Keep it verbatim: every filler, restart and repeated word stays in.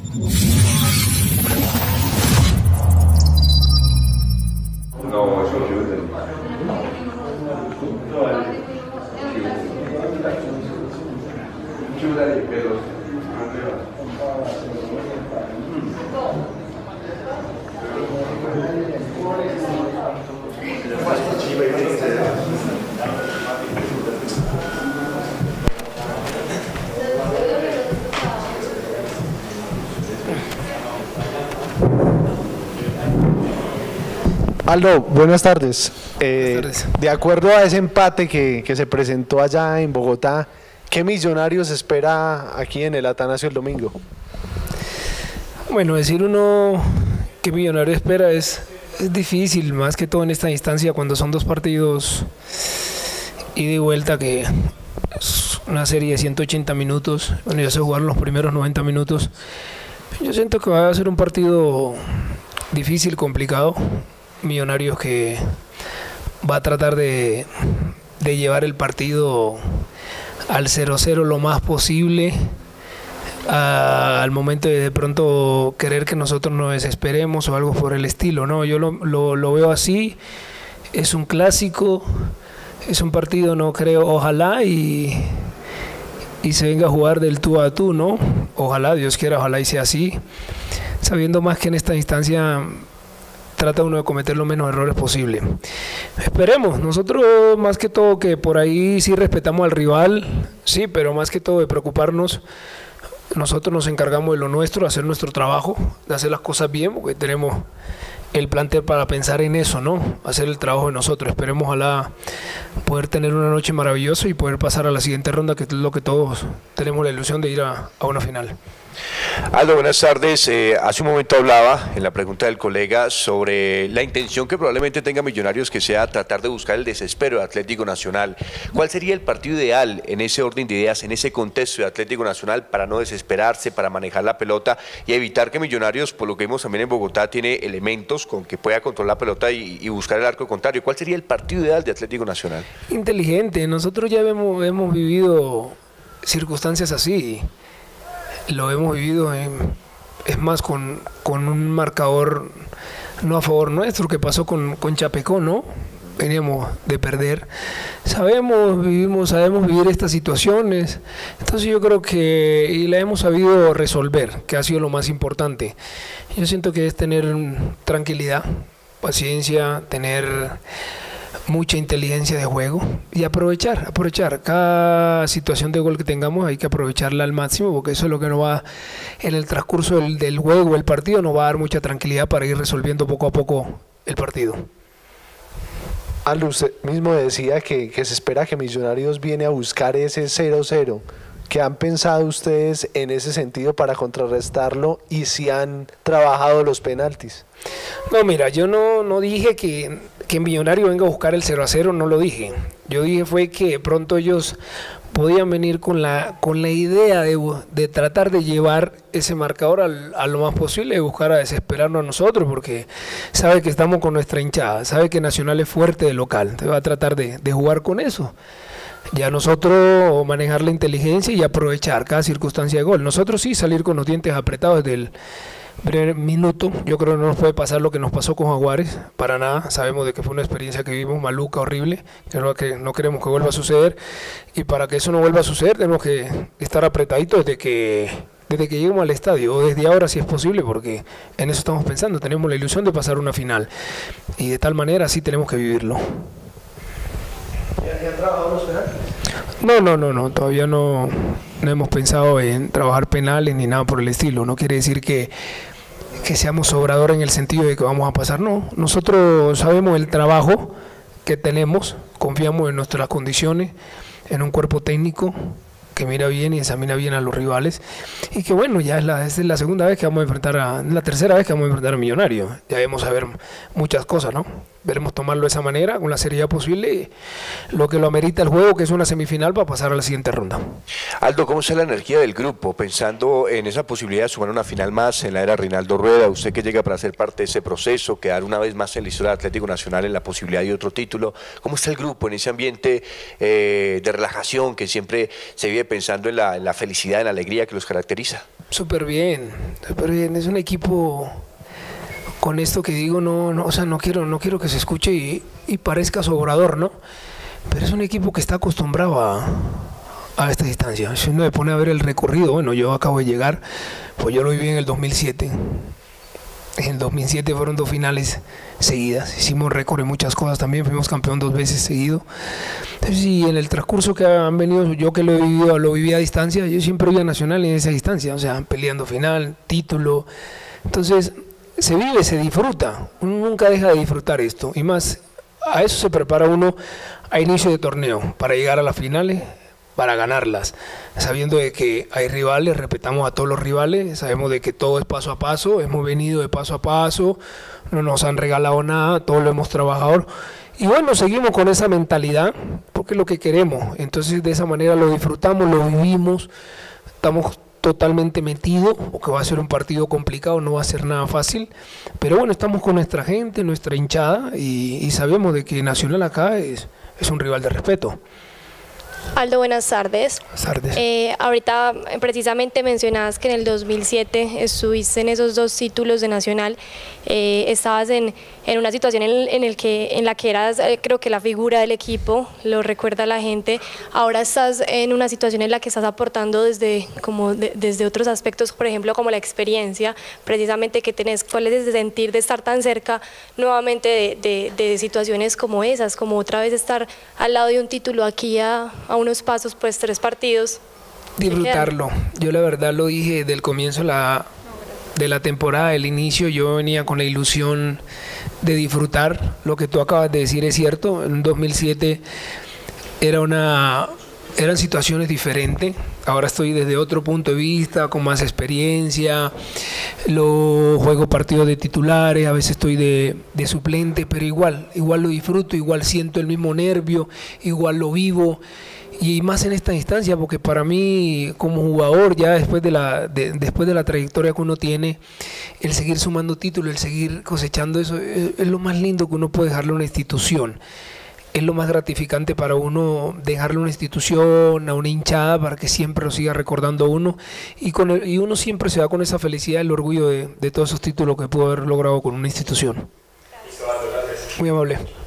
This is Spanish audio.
No, eso yo Aldo, buenas tardes. Eh, Buenas tardes. De acuerdo a ese empate que, que se presentó allá en Bogotá, ¿qué Millonarios espera aquí en el Atanasio el domingo? Bueno, decir uno que Millonario espera es, es difícil, más que todo en esta instancia cuando son dos partidos ida y vuelta, que es una serie de ciento ochenta minutos. Bueno, ya se jugaron los primeros noventa minutos. Yo siento que va a ser un partido difícil, complicado. Millonarios que va a tratar de, de llevar el partido al cero cero lo más posible, a, al momento de de pronto querer que nosotros nos desesperemos o algo por el estilo, ¿no? Yo lo, lo, lo veo así, es un clásico, es un partido, no creo, ojalá y, y se venga a jugar del tú a tú, ¿no? Ojalá, Dios quiera, ojalá y sea así, sabiendo más que en esta instancia trata uno de cometer los menos errores posible. Esperemos, nosotros más que todo que por ahí sí respetamos al rival, sí, pero más que todo de preocuparnos, nosotros nos encargamos de lo nuestro, de hacer nuestro trabajo, de hacer las cosas bien, porque tenemos el plantel para pensar en eso, ¿no? Hacer el trabajo de nosotros. Esperemos ojalá poder tener una noche maravillosa y poder pasar a la siguiente ronda, que es lo que todos tenemos la ilusión de ir a, a una final. Aldo, buenas tardes. Eh, hace un momento hablaba en la pregunta del colega sobre la intención que probablemente tenga Millonarios, que sea tratar de buscar el desespero de Atlético Nacional. ¿Cuál sería el partido ideal en ese orden de ideas, en ese contexto de Atlético Nacional, para no desesperarse, para manejar la pelota y evitar que Millonarios, por lo que vimos también en Bogotá, tiene elementos con que pueda controlar la pelota y, y buscar el arco contrario? ¿Cuál sería el partido ideal de Atlético Nacional? Inteligente, nosotros ya hemos, hemos vivido circunstancias así. Lo hemos vivido, en, es más, con, con un marcador no a favor nuestro, que pasó con, con Chapecó, ¿no? Veníamos de perder. Sabemos, vivimos, sabemos vivir estas situaciones. Entonces yo creo que, y la hemos sabido resolver, que ha sido lo más importante. Yo siento que es tener tranquilidad, paciencia, tener mucha inteligencia de juego y aprovechar, aprovechar cada situación de gol que tengamos, hay que aprovecharla al máximo, porque eso es lo que nos va, en el transcurso del, del juego, el partido, nos va a dar mucha tranquilidad para ir resolviendo poco a poco el partido. Aldo, usted mismo decía que, que se espera que Millonarios viene a buscar ese cero cero. ¿Qué han pensado ustedes en ese sentido para contrarrestarlo y si han trabajado los penaltis? No, mira, yo no, no dije que, que Millonario venga a buscar el cero a cero, no lo dije. Yo dije fue que de pronto ellos podían venir con la, con la idea de, de tratar de llevar ese marcador al, a lo más posible, de buscar a desesperarnos a nosotros, porque sabe que estamos con nuestra hinchada, sabe que Nacional es fuerte de local, entonces va a tratar de, de jugar con eso. Ya nosotros manejar la inteligencia y aprovechar cada circunstancia de gol. Nosotros sí salir con los dientes apretados desde el primer minuto. Yo creo que no nos puede pasar lo que nos pasó con Jaguares, para nada. Sabemos de que fue una experiencia que vivimos maluca, horrible, que no, que no queremos que vuelva a suceder. Y para que eso no vuelva a suceder tenemos que estar apretaditos desde que, desde que lleguemos al estadio, o desde ahora si es posible, porque en eso estamos pensando. Tenemos la ilusión de pasar una final y de tal manera así tenemos que vivirlo. ¿Ya han trabajado los penales? No, no, no, no, todavía no, no hemos pensado en trabajar penales ni nada por el estilo. No quiere decir que, que seamos sobradores en el sentido de que vamos a pasar, no. Nosotros sabemos el trabajo que tenemos, confiamos en nuestras condiciones, en un cuerpo técnico que mira bien y examina bien a los rivales, y que bueno, ya es la, es la segunda vez que vamos a enfrentar a, la tercera vez que vamos a enfrentar a Millonarios. Ya debemos saber muchas cosas, ¿no? Veremos tomarlo de esa manera, con la seriedad posible, lo que lo amerita el juego, que es una semifinal, para pasar a la siguiente ronda. Aldo, ¿cómo está la energía del grupo? Pensando en esa posibilidad de sumar una final más en la era Reinaldo Rueda, usted que llega para ser parte de ese proceso, quedar una vez más en la historia de Atlético Nacional en la posibilidad de otro título. ¿Cómo está el grupo en ese ambiente eh, de relajación que siempre se vive pensando en la, en la felicidad, en la alegría que los caracteriza. Súper bien, súper bien. Es un equipo, con esto que digo, no, no, o sea, no quiero, no quiero que se escuche y, y parezca sobrador, ¿no? Pero es un equipo que está acostumbrado a, a esta distancia. Si uno me pone a ver el recorrido, bueno, yo acabo de llegar, pues yo lo viví en el dos mil siete. En el dos mil siete fueron dos finales seguidas, hicimos récord en muchas cosas también, fuimos campeón dos veces seguido. Entonces, y en el transcurso que han venido, yo que lo he vivido, lo viví a distancia, yo siempre iba a Nacional en esa distancia, o sea, peleando final, título. Entonces, se vive, se disfruta, uno nunca deja de disfrutar esto, y más, a eso se prepara uno a inicio de torneo, para llegar a las finales, para ganarlas, sabiendo de que hay rivales, respetamos a todos los rivales, sabemos de que todo es paso a paso, hemos venido de paso a paso, no nos han regalado nada, todo lo hemos trabajado, y bueno, seguimos con esa mentalidad, porque es lo que queremos, entonces de esa manera lo disfrutamos, lo vivimos, estamos totalmente metidos, porque va a ser un partido complicado, no va a ser nada fácil, pero bueno, estamos con nuestra gente, nuestra hinchada, y, y sabemos de que Nacional acá es, es un rival de respeto. Aldo, buenas tardes. Buenas tardes. Eh, ahorita precisamente mencionabas que en el dos mil siete estuviste en esos dos títulos de Nacional, eh, estabas en, en una situación en, en, el que, en la que eras, eh, creo que la figura del equipo, lo recuerda la gente, ahora estás en una situación en la que estás aportando desde, como de, desde otros aspectos, por ejemplo, como la experiencia, precisamente que tenés, cuál es ese sentir de estar tan cerca nuevamente de, de, de situaciones como esas, como otra vez estar al lado de un título aquí a, a unos pasos, pues tres partidos. Disfrutarlo. Yo la verdad lo dije del comienzo la, de la temporada, del inicio, yo venía con la ilusión de disfrutar. Lo que tú acabas de decir es cierto, en dos mil siete era una, eran situaciones diferentes. Ahora estoy desde otro punto de vista, con más experiencia, lo juego partidos de titulares, a veces estoy de, de suplente, pero igual, igual lo disfruto, igual siento el mismo nervio, igual lo vivo. Y más en esta instancia, porque para mí como jugador, ya después de la de, después de la trayectoria que uno tiene, el seguir sumando títulos, el seguir cosechando eso, es, es lo más lindo que uno puede dejarle a una institución. Es lo más gratificante para uno dejarle a una institución, a una hinchada, para que siempre lo siga recordando uno. Y, con el, y uno siempre se va con esa felicidad, el orgullo de, de todos esos títulos que pudo haber logrado con una institución. Muy amable.